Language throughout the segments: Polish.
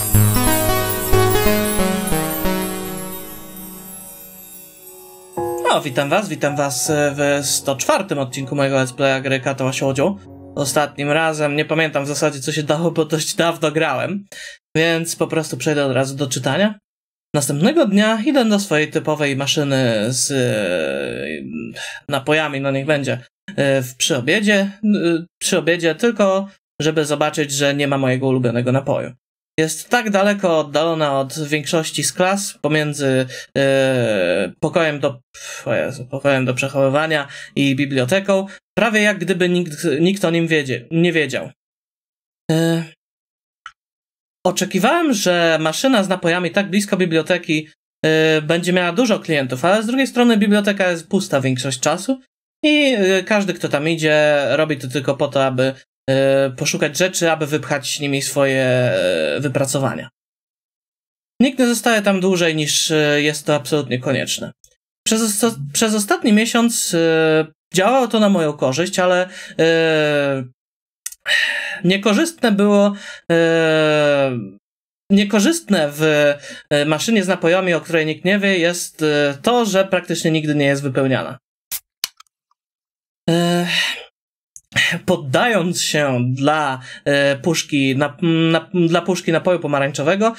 No, witam was w 104. odcinku mojego Let's Playa gry Katoa Shoujo. Ostatnim razem, nie pamiętam w zasadzie co się dało, bo dość dawno grałem, więc po prostu przejdę od razu do czytania. Następnego dnia idę do swojej typowej maszyny z napojami, no niech będzie, przy obiedzie, tylko żeby zobaczyć, że nie ma mojego ulubionego napoju. Jest tak daleko oddalona od większości z klas pomiędzy pokojem do przechowywania i biblioteką, prawie jak gdyby nikt o nim nie wiedział. Oczekiwałem, że maszyna z napojami tak blisko biblioteki będzie miała dużo klientów, ale z drugiej strony biblioteka jest pusta większość czasu i każdy, kto tam idzie, robi to tylko po to, aby poszukać rzeczy, aby wypchać nimi swoje wypracowania. Nikt nie zostaje tam dłużej niż jest to absolutnie konieczne. Przez ostatni miesiąc działało to na moją korzyść, ale niekorzystne w maszynie z napojami, o której nikt nie wie, jest to, że praktycznie nigdy nie jest wypełniana. Poddając się dla puszki napoju pomarańczowego,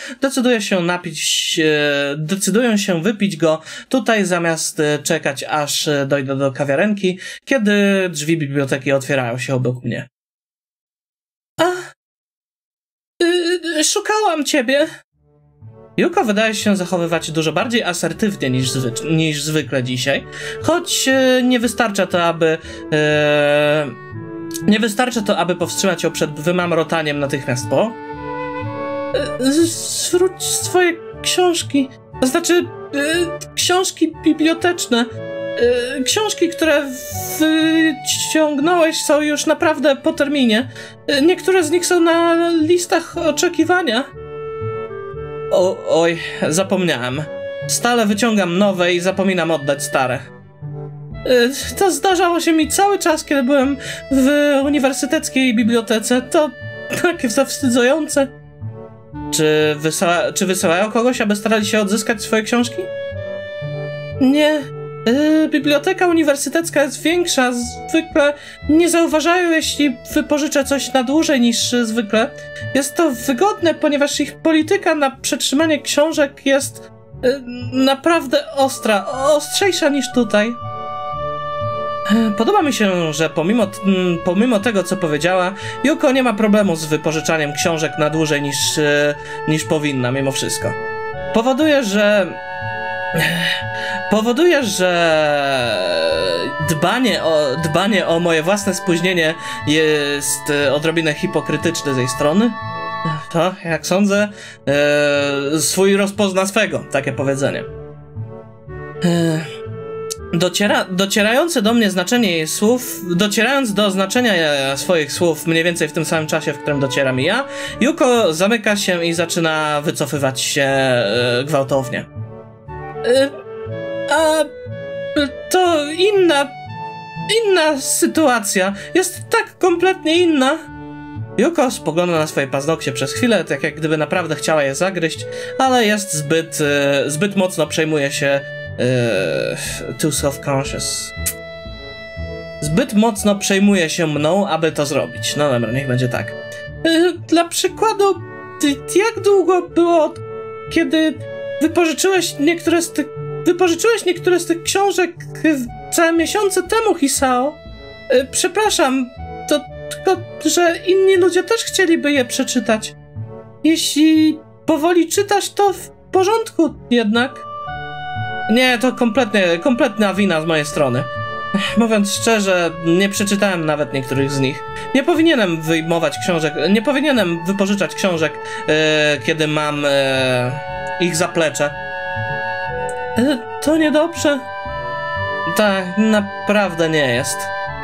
decydują się wypić go tutaj, zamiast czekać, aż dojdę do kawiarenki, kiedy drzwi biblioteki otwierają się obok mnie. Szukałam ciebie. Juko wydaje się zachowywać dużo bardziej asertywnie niż zwykle dzisiaj, choć nie wystarcza to, aby powstrzymać ją przed wymamrotaniem natychmiast po. Zwróć swoje książki, to znaczy książki biblioteczne. Książki, które wyciągnąłeś, są już naprawdę po terminie. Niektóre z nich są na listach oczekiwania. Oj, zapomniałem. Stale wyciągam nowe i zapominam oddać stare. To zdarzało się mi cały czas, kiedy byłem w uniwersyteckiej bibliotece. To takie zawstydzające. Czy wysyłają kogoś, aby starali się odzyskać swoje książki? Nie. Biblioteka uniwersytecka jest większa. Zwykle nie zauważają, jeśli wypożyczę coś na dłużej niż zwykle. Jest to wygodne, ponieważ ich polityka na przetrzymanie książek jest naprawdę ostrzejsza niż tutaj. Podoba mi się, że pomimo tego, co powiedziała, Yuko nie ma problemu z wypożyczaniem książek na dłużej niż powinna, mimo wszystko. Powoduje, że dbanie o moje własne spóźnienie jest odrobinę hipokrytyczne z jej strony. To, jak sądzę, swój rozpozna swego, takie powiedzenie. Docierając do znaczenia swoich słów mniej więcej w tym samym czasie, w którym docieram i ja, Yuko zamyka się i zaczyna wycofywać się gwałtownie. To inna sytuacja. Jest tak kompletnie inna. Yuko spogląda na swoje paznokcie przez chwilę, tak jak gdyby naprawdę chciała je zagryźć, ale jest zbyt mocno przejmuje się too self-conscious. Zbyt mocno przejmuje się mną, aby to zrobić. No dobra, niech będzie tak. Dla przykładu, jak długo było, kiedy wypożyczyłeś niektóre z tych książek całe miesiące temu, Hisao? Przepraszam, to tylko, że inni ludzie też chcieliby je przeczytać. Jeśli powoli czytasz, to w porządku jednak. Nie, to kompletna wina z mojej strony. Mówiąc szczerze, nie przeczytałem nawet niektórych z nich. Nie powinienem nie powinienem wypożyczać książek, kiedy mam ich zaplecze. To niedobrze. Tak, naprawdę nie jest.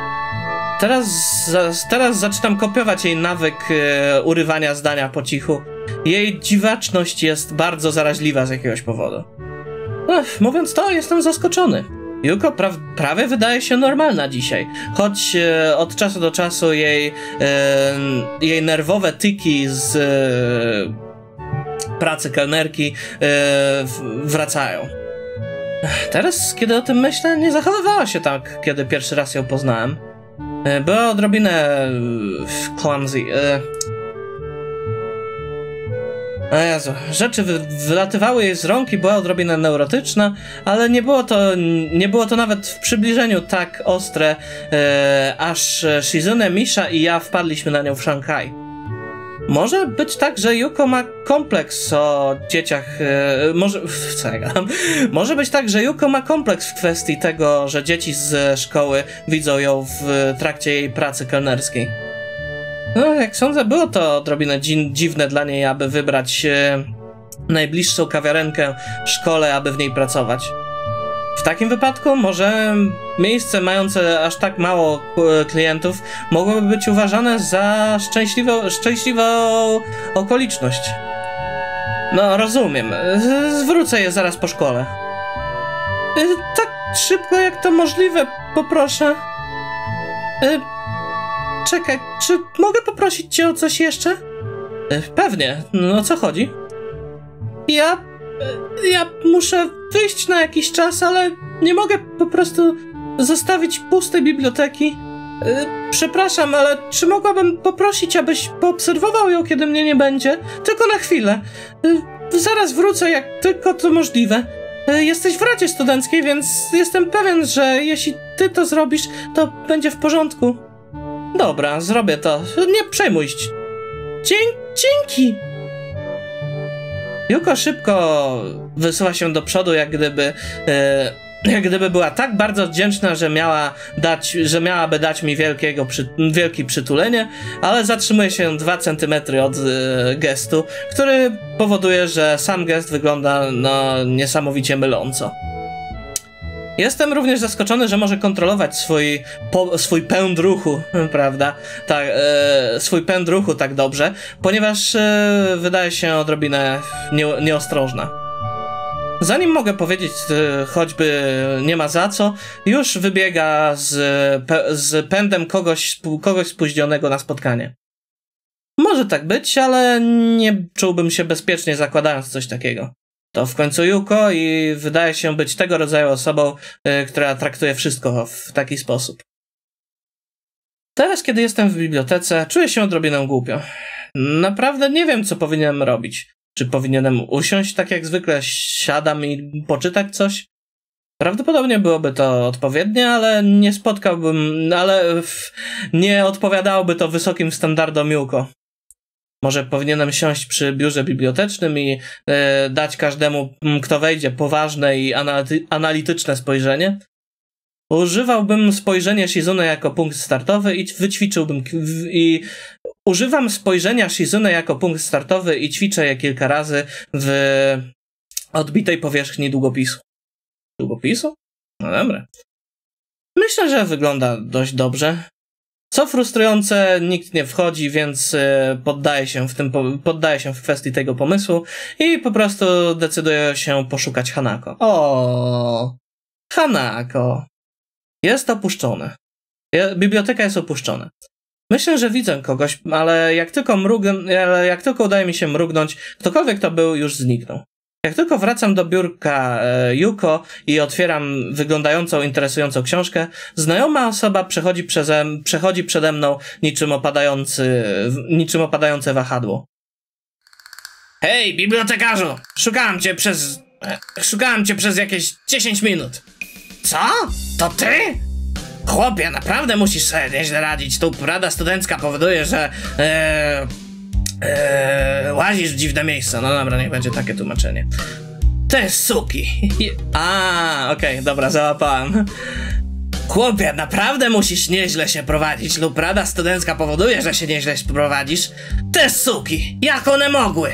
Teraz zaczynam kopiować jej nawyk urywania zdania po cichu. Jej dziwaczność jest bardzo zaraźliwa z jakiegoś powodu. Mówiąc to, jestem zaskoczony. Yuko prawie wydaje się normalna dzisiaj, choć od czasu do czasu jej nerwowe tyki pracy kelnerki wracają. Teraz, kiedy o tym myślę, nie zachowywała się tak, kiedy pierwszy raz ją poznałem. Była odrobinę clumsy. O Jezu, rzeczy wylatywały jej z rąk i była odrobinę neurotyczna, ale nie było to nawet w przybliżeniu tak ostre, aż Shizune, Misha i ja wpadliśmy na nią w Szanghaj. Może być tak, że Yuko ma kompleks o dzieciach, może być tak, że Yuko ma kompleks w kwestii tego, że dzieci ze szkoły widzą ją w trakcie jej pracy kelnerskiej. No, jak sądzę, było to odrobinę dziwne dla niej, aby wybrać najbliższą kawiarenkę w szkole, aby w niej pracować. W takim wypadku może miejsce mające aż tak mało klientów mogłoby być uważane za szczęśliwą okoliczność. No, rozumiem. Zwrócę je zaraz po szkole. Tak szybko jak to możliwe, poproszę. Czekaj, czy mogę poprosić cię o coś jeszcze? Pewnie. No, o co chodzi? Ja muszę wyjść na jakiś czas, ale nie mogę po prostu zostawić pustej biblioteki. Przepraszam, ale czy mogłabym poprosić, abyś poobserwował ją, kiedy mnie nie będzie? Tylko na chwilę. Zaraz wrócę, jak tylko to możliwe. Jesteś w Radzie Studenckiej, więc jestem pewien, że jeśli ty to zrobisz, to będzie w porządku. Dobra, zrobię to. Nie przejmuj się. Dzięki! Yuko szybko wysuwa się do przodu, jak gdyby była tak bardzo wdzięczna, że miałaby dać mi wielkie przytulenie, ale zatrzymuje się 2 centymetry od gestu, który powoduje, że sam gest wygląda niesamowicie myląco. Jestem również zaskoczony, że może kontrolować swój pęd ruchu, prawda? Tak, swój pęd ruchu tak dobrze, ponieważ wydaje się odrobinę nieostrożna. Zanim mogę powiedzieć choćby nie ma za co, już wybiega z pędem kogoś spóźnionego na spotkanie. Może tak być, ale nie czułbym się bezpiecznie zakładając coś takiego. To w końcu Yuko i wydaje się być tego rodzaju osobą, która traktuje wszystko w taki sposób. Teraz, kiedy jestem w bibliotece, czuję się odrobinę głupio. Naprawdę nie wiem, co powinienem robić. Czy powinienem usiąść tak jak zwykle, siadam i poczytać coś? Prawdopodobnie byłoby to odpowiednie, ale nie odpowiadałoby to wysokim standardom Yuko. Może powinienem siąść przy biurze bibliotecznym i dać każdemu, kto wejdzie, poważne i analityczne spojrzenie? Używałbym spojrzenia Shizune jako punkt startowy używam spojrzenia Shizune jako punkt startowy i ćwiczę je kilka razy w odbitej powierzchni długopisu. Długopisu? No dobra. Myślę, że wygląda dość dobrze. Co frustrujące, nikt nie wchodzi, więc poddaję się w kwestii tego pomysłu i po prostu decyduję się poszukać Hanako. O, Hanako. Jest opuszczone. Biblioteka jest opuszczona. Myślę, że widzę kogoś, ale jak tylko udaje mi się mrugnąć, ktokolwiek to był, już zniknął. Jak tylko wracam do biurka Yuko i otwieram wyglądającą, interesującą książkę, znajoma osoba przechodzi przede mną niczym opadające wahadło. Hej, bibliotekarzu! Szukałem cię przez jakieś 10 minut. Co? To ty? Chłopie, naprawdę musisz sobie nieźle radzić. Tu Rada Studencka powoduje, że łazisz w dziwne miejsca. No dobra, niech będzie takie tłumaczenie. Te suki. Okej, dobra, załapałem. Chłopie, naprawdę musisz nieźle się prowadzić lub Rada Studencka powoduje, że się nieźle prowadzisz. Te suki, jak one mogły?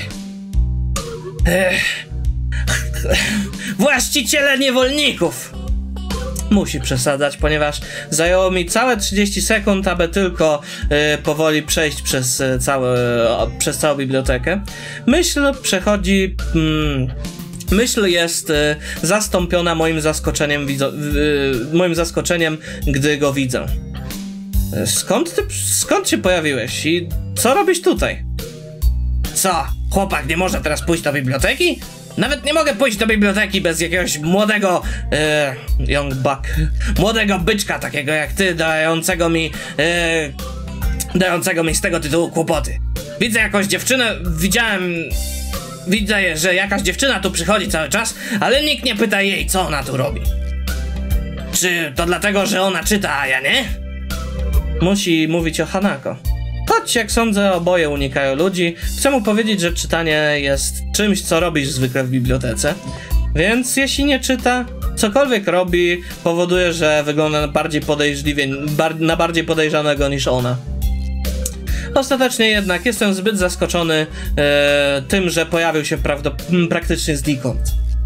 Właściciele niewolników. Musi przesadzać, ponieważ zajęło mi całe 30 sekund, aby tylko powoli przejść przez całą bibliotekę. Myśl jest zastąpiona moim zaskoczeniem, gdy go widzę. Skąd się pojawiłeś i co robisz tutaj? Co? chłopak nie może teraz pójść do biblioteki? Nawet nie mogę pójść do biblioteki bez jakiegoś młodego, young buck, młodego byczka takiego jak ty, dającego mi z tego tytułu kłopoty. Widzę jakąś dziewczynę, widzę, że jakaś dziewczyna tu przychodzi cały czas, ale nikt nie pyta jej, co ona tu robi. Czy to dlatego, że ona czyta, a ja nie? Musi mówić o Hanako. Choć, jak sądzę, oboje unikają ludzi, chcę mu powiedzieć, że czytanie jest czymś, co robisz zwykle w bibliotece. Więc jeśli nie czyta, cokolwiek robi, powoduje, że wygląda na bardziej podejrzanego niż ona. Ostatecznie jednak jestem zbyt zaskoczony tym, że pojawił się praktycznie znikąd.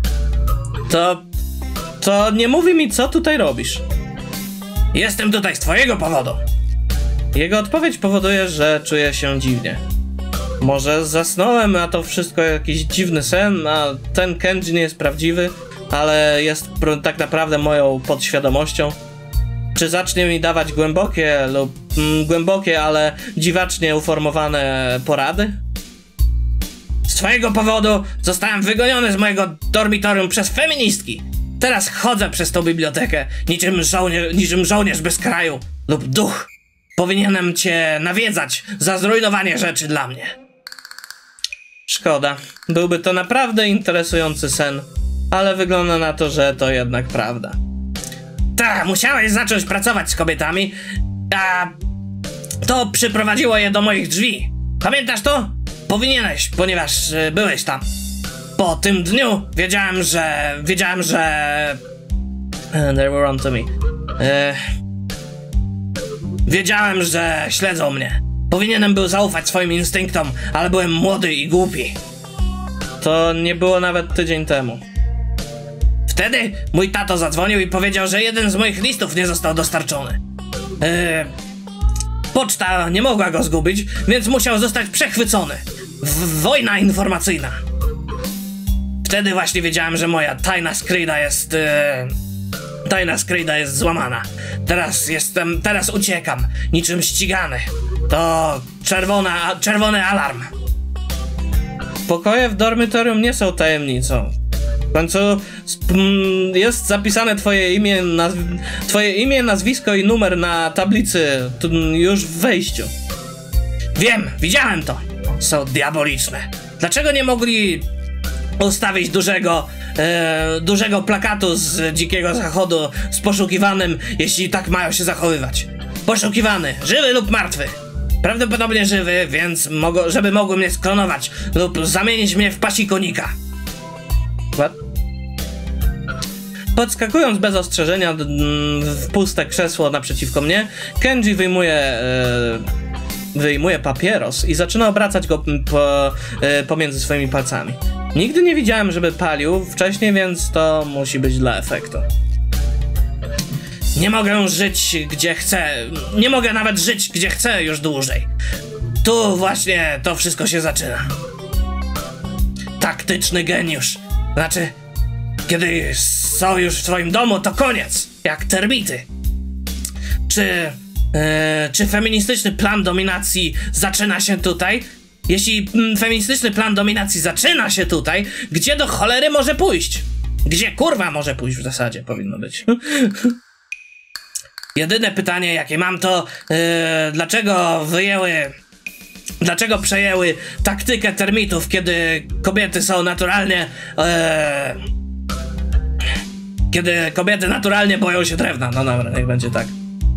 To nie mówi mi, co tutaj robisz. Jestem tutaj z twojego powodu. Jego odpowiedź powoduje, że czuję się dziwnie. Może zasnąłem, a to wszystko jakiś dziwny sen, a ten Kenji nie jest prawdziwy, ale jest tak naprawdę moją podświadomością. Czy zacznie mi dawać głębokie, ale dziwacznie uformowane porady? Z twojego powodu zostałem wygoniony z mojego dormitorium przez feministki. Teraz chodzę przez tą bibliotekę niczym żołnierz bez kraju lub duch. Powinienem cię nawiedzać za zrujnowanie rzeczy dla mnie. Szkoda. Byłby to naprawdę interesujący sen, ale wygląda na to, że to jednak prawda. Tak, musiałeś zacząć pracować z kobietami, a to przyprowadziło je do moich drzwi. Pamiętasz to? Powinieneś, ponieważ byłeś tam. Po tym dniu wiedziałem, że they were on to me. Wiedziałem, że śledzą mnie. Powinienem był zaufać swoim instynktom, ale byłem młody i głupi. To nie było nawet tydzień temu. Wtedy mój tato zadzwonił i powiedział, że jeden z moich listów nie został dostarczony. Poczta nie mogła go zgubić, więc musiał zostać przechwycony. Wojna informacyjna. Wtedy właśnie wiedziałem, że moja tajna skryjda jest złamana. Teraz uciekam, niczym ścigany. To czerwony alarm. Pokoje w dormitorium nie są tajemnicą. W końcu jest zapisane twoje imię, nazwisko i numer na tablicy już w wejściu. Wiem, widziałem to. Są diaboliczne. Dlaczego nie mogli ustawić dużego plakatu z Dzikiego Zachodu z poszukiwanym, jeśli tak mają się zachowywać? Poszukiwany, żywy lub martwy. Prawdopodobnie żywy, więc żeby mogły mnie sklonować lub zamienić mnie w pasikonika. What? Podskakując bez ostrzeżenia w puste krzesło naprzeciwko mnie, Kenji wyjmuje papieros i zaczyna obracać go pomiędzy swoimi palcami. Nigdy nie widziałem, żeby palił wcześniej, więc to musi być dla efektu. Nie mogę żyć gdzie chcę. Nie mogę nawet żyć gdzie chcę już dłużej. Tu właśnie to wszystko się zaczyna. Taktyczny geniusz. Znaczy, kiedy są już w twoim domu, to koniec. Jak termity. Czy feministyczny plan dominacji zaczyna się tutaj? Jeśli feministyczny plan dominacji zaczyna się tutaj, gdzie do cholery może pójść? Gdzie kurwa może pójść w zasadzie powinno być? Jedyne pytanie jakie mam to dlaczego przejęły taktykę termitów, kiedy kobiety są naturalnie kiedy kobiety naturalnie boją się drewna. No dobra, niech będzie tak.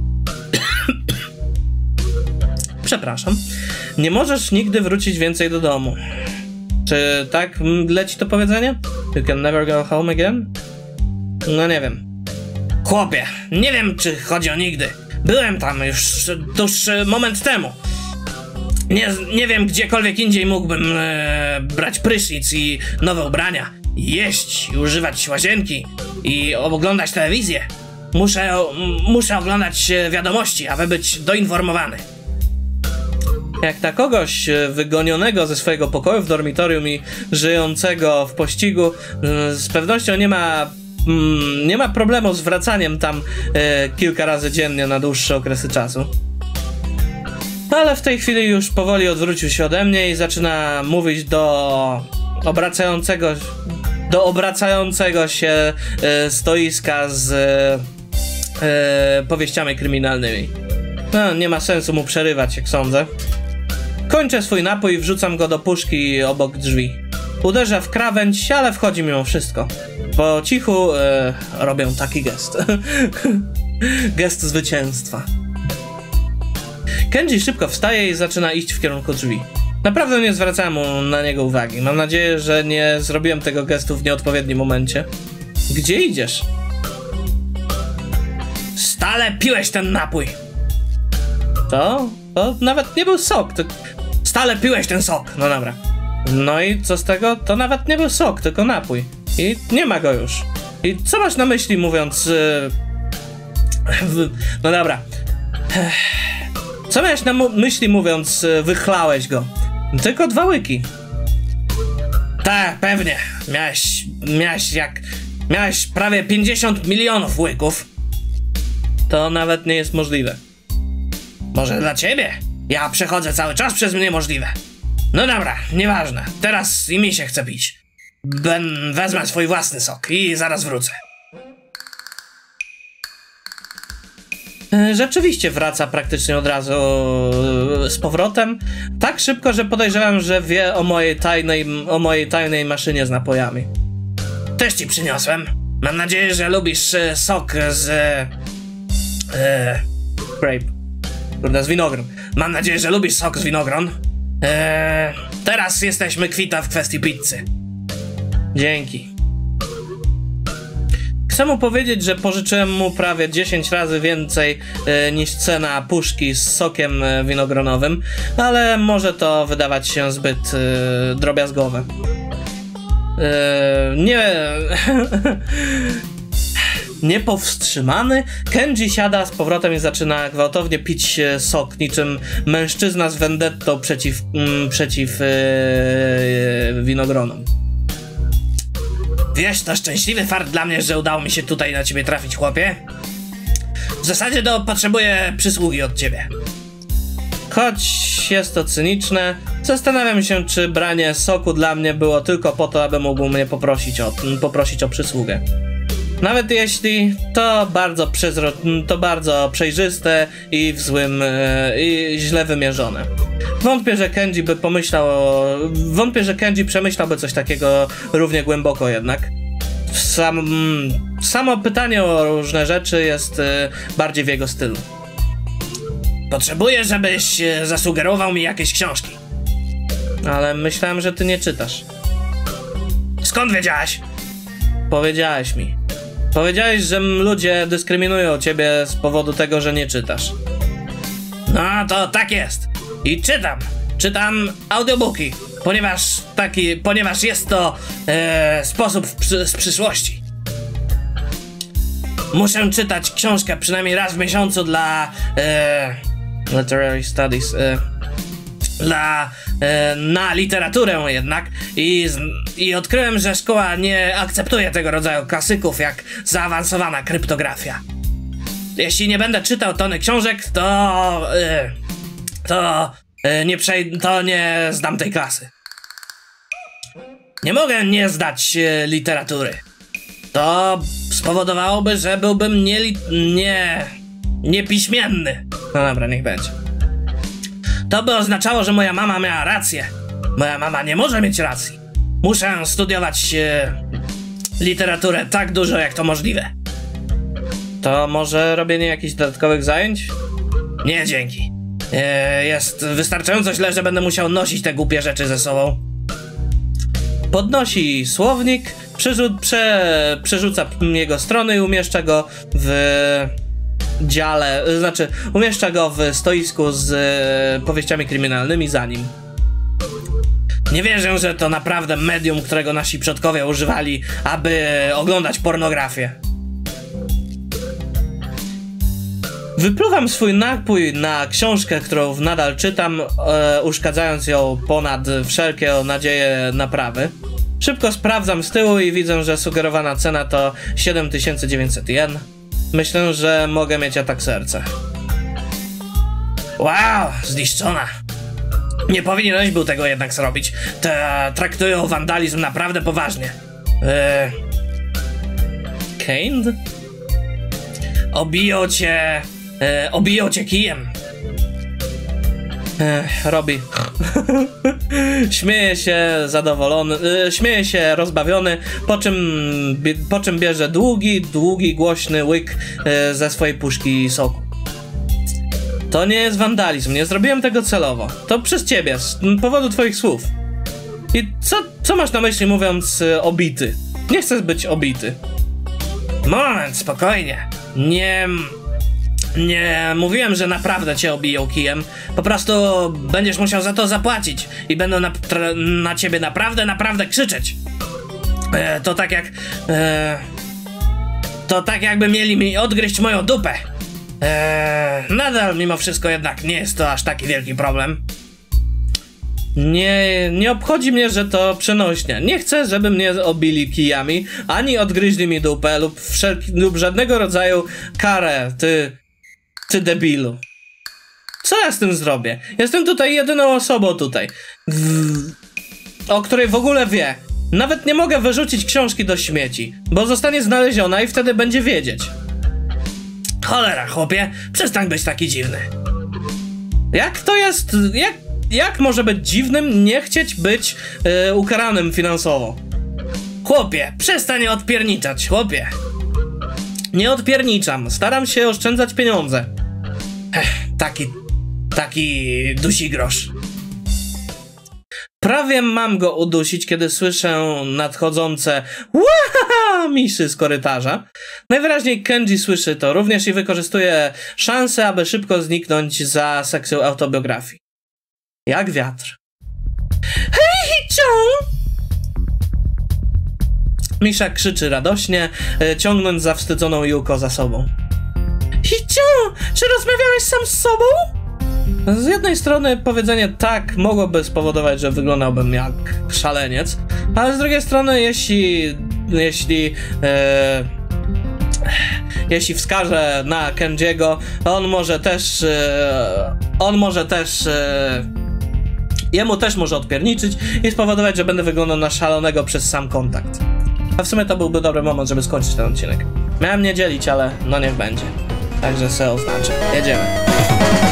Przepraszam. Nie możesz nigdy wrócić więcej do domu. Czy tak leci to powiedzenie? You can never go home again? No nie wiem. Chłopie, nie wiem czy chodzi o nigdy. Byłem tam już moment temu. Nie wiem gdziekolwiek indziej mógłbym brać prysznic i nowe ubrania. Jeść i używać łazienki i oglądać telewizję. Muszę oglądać wiadomości, aby być doinformowany. Jak na kogoś wygonionego ze swojego pokoju w dormitorium i żyjącego w pościgu, z pewnością nie ma problemu z wracaniem tam kilka razy dziennie na dłuższe okresy czasu. Ale w tej chwili już powoli odwrócił się ode mnie i zaczyna mówić do obracającego się stoiska z powieściami kryminalnymi. No, nie ma sensu mu przerywać, jak sądzę. Kończę swój napój i wrzucam go do puszki obok drzwi. Uderza w krawędź, ale wchodzi mimo wszystko. Po cichu robię taki gest. Gest zwycięstwa. Kenji szybko wstaje i zaczyna iść w kierunku drzwi. Naprawdę nie zwracałem na niego uwagi. Mam nadzieję, że nie zrobiłem tego gestu w nieodpowiednim momencie. Gdzie idziesz? Stale piłeś ten napój. To nawet nie był sok. Stale piłeś ten sok. No dobra. No i co z tego? To nawet nie był sok, tylko napój. I nie ma go już. I co masz na myśli mówiąc... No dobra. Co miałeś na myśli mówiąc wychlałeś go? Tylko 2 łyki. Tak, pewnie. Miałeś prawie 50 milionów łyków. To nawet nie jest możliwe. Może dla ciebie? Ja przechodzę cały czas przez niemożliwe. No dobra, nieważne. Teraz i mi się chce pić. Wezmę swój własny sok i zaraz wrócę. Rzeczywiście wraca praktycznie od razu z powrotem. Tak szybko, że podejrzewam, że wie o mojej tajnej maszynie z napojami. Też ci przyniosłem. Mam nadzieję, że lubisz sok z... grape. Kurde, z winogron. Mam nadzieję, że lubisz sok z winogron. Teraz jesteśmy kwita w kwestii pizzy. Dzięki. Chcę mu powiedzieć, że pożyczyłem mu prawie 10 razy więcej niż cena puszki z sokiem winogronowym, ale może to wydawać się zbyt drobiazgowe. Niepowstrzymany, Kenji siada z powrotem i zaczyna gwałtownie pić sok, niczym mężczyzna z vendettą przeciw winogronom. Wiesz, to szczęśliwy fart dla mnie, że udało mi się tutaj na ciebie trafić, chłopie. W zasadzie to potrzebuję przysługi od ciebie. Choć jest to cyniczne, zastanawiam się, czy branie soku dla mnie było tylko po to, aby mógł mnie poprosić o przysługę. Nawet jeśli to bardzo przejrzyste i i źle wymierzone. Wątpię, że Kenji przemyślałby coś takiego równie głęboko jednak. Samo pytanie o różne rzeczy jest bardziej w jego stylu. Potrzebuję, żebyś zasugerował mi jakieś książki. Ale myślałem, że ty nie czytasz. Skąd wiedziałeś? Powiedziałeś mi. Powiedziałeś, że ludzie dyskryminują ciebie z powodu tego, że nie czytasz. No to tak jest. I czytam audiobooki, ponieważ jest to sposób z przyszłości. Muszę czytać książkę przynajmniej raz w miesiącu dla literary studies, na literaturę jednak i odkryłem, że szkoła nie akceptuje tego rodzaju klasyków jak zaawansowana kryptografia. Jeśli nie będę czytał tony książek, to nie zdam tej klasy. Nie mogę nie zdać literatury. To spowodowałoby, że byłbym niepiśmienny. No dobra, niech będzie. To by oznaczało, że moja mama miała rację. Moja mama nie może mieć racji. Muszę studiować literaturę tak dużo, jak to możliwe. To może robienie jakichś dodatkowych zajęć? Nie, dzięki. Jest wystarczająco źle, że będę musiał nosić te głupie rzeczy ze sobą. Podnosi słownik, przerzuca jego strony i umieszcza go w dziale, umieszcza go w stoisku z powieściami kryminalnymi za nim. Nie wierzę, że to naprawdę medium, którego nasi przodkowie używali, aby oglądać pornografię. Wypluwam swój napój na książkę, którą nadal czytam, uszkadzając ją ponad wszelkie nadzieje naprawy. Szybko sprawdzam z tyłu i widzę, że sugerowana cena to 7900 jen. Myślę, że mogę mieć atak serca. Wow, zniszczona. Nie powinieneś był tego jednak zrobić. Traktują wandalizm naprawdę poważnie. Kane? Obiją cię kijem. Robi. Śmieje się zadowolony, śmieje się rozbawiony, po czym bierze długi, głośny łyk ze swojej puszki soku. To nie jest wandalizm, nie zrobiłem tego celowo. To przez ciebie, z powodu twoich słów. I co masz na myśli mówiąc obity? Nie chcesz być obity. Moment, spokojnie. Nie mówiłem, że naprawdę cię obiją kijem. Po prostu będziesz musiał za to zapłacić. I będą na ciebie naprawdę krzyczeć. To tak jakby mieli mi odgryźć moją dupę. Nadal mimo wszystko jednak nie jest to aż taki wielki problem. Nie obchodzi mnie, że to przenośnia. Nie chcę, żeby mnie obili kijami, ani odgryźli mi dupę lub żadnego rodzaju karę, ty debilu. Co ja z tym zrobię? Jestem tutaj jedyną osobą o której w ogóle wie. Nawet nie mogę wyrzucić książki do śmieci, bo zostanie znaleziona i wtedy będzie wiedzieć. Cholera, chłopie, przestań być taki dziwny. Jak to jest... Jak może być dziwnym nie chcieć być ukaranym finansowo? Chłopie, przestań odpierniczać, chłopie. Nie odpierniczam, staram się oszczędzać pieniądze. Taki dusigrosz. Prawie mam go udusić, kiedy słyszę nadchodzące misy z korytarza. Najwyraźniej Kenji słyszy to również i wykorzystuje szansę, aby szybko zniknąć za sekcją autobiografii. Jak wiatr. Hej, Hee-chan! Misza krzyczy radośnie, ciągnąc zawstydzoną Yuko za sobą. Hee-chan, czy rozmawiałeś sam z sobą? Z jednej strony powiedzenie tak mogłoby spowodować, że wyglądałbym jak szaleniec, ale z drugiej strony jeśli wskaże na Kenjiego, jemu też może odpierniczyć i spowodować, że będę wyglądał na szalonego przez sam kontakt. A w sumie to byłby dobry moment, żeby skończyć ten odcinek. Miałem nie dzielić, ale no niech będzie. Także se oznaczę. Jedziemy.